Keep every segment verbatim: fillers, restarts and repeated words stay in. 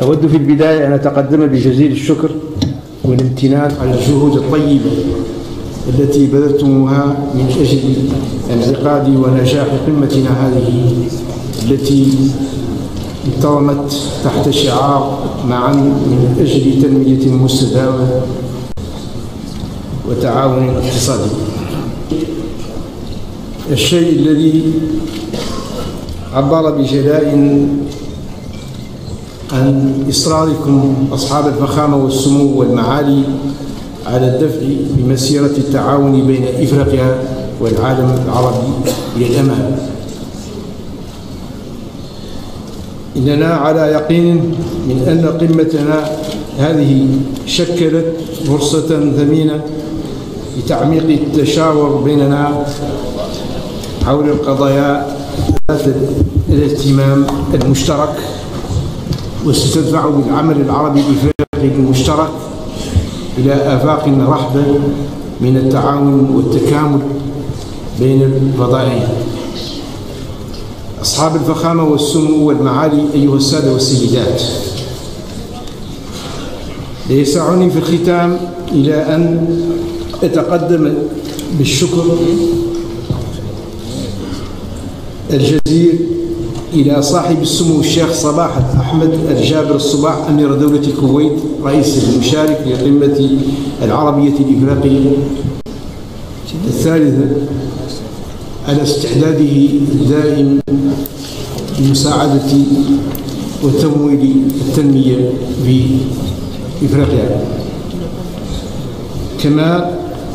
أود في البداية أن أتقدم بجزيل الشكر والامتنان على الجهود الطيبة التي بذلتموها من أجل انعقاد ونجاح قمتنا هذه التي انتظمت تحت شعار معا من أجل تنمية مستدامة وتعاون اقتصادي. الشيء الذي عبر بجلاء عن إصراركم أصحاب الفخامة والسمو والمعالي على الدفع بمسيرة التعاون بين إفريقيا والعالم العربي إلى الأمام. إننا على يقين من أن قمتنا هذه شكلت فرصة ثمينة لتعميق التشاور بيننا حول القضايا ذات الاهتمام المشترك، وستدفع بالعمل العربي الإفريقي المشترك إلى آفاق رحبة من التعاون والتكامل بين الفضائيين. أصحاب الفخامة والسمو والمعالي أيها السادة والسيدات، يسعني في الختام إلى أن أتقدم بالشكر الجزيل إلى صاحب السمو الشيخ صباح أحمد الجابر الصباح أمير دولة الكويت رئيس المشارك لقمة العربية الإفريقية الثالثة على استعداده الدائم لمساعدة وتمويل التنمية في إفريقيا. كما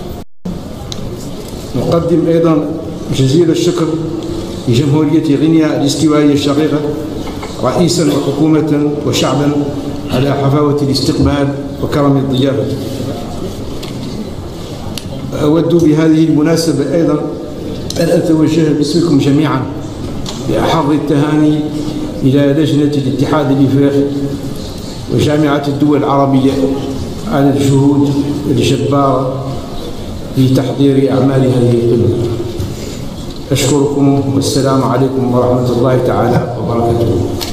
نقدم أيضا جزيل الشكر لجمهورية غينيا الاستوائية الشقيقة رئيسا وحكومة وشعبا على حفاوة الاستقبال وكرم الضيافة. أود بهذه المناسبة أيضا أن أتوجه باسمكم جميعا بأحر التهاني إلى لجنة الاتحاد الإفريقي وجامعة الدول العربية على الجهود الجبارة في تحضير أعمال هذه القمة. أشكركم والسلام عليكم ورحمة الله تعالى وبركاته.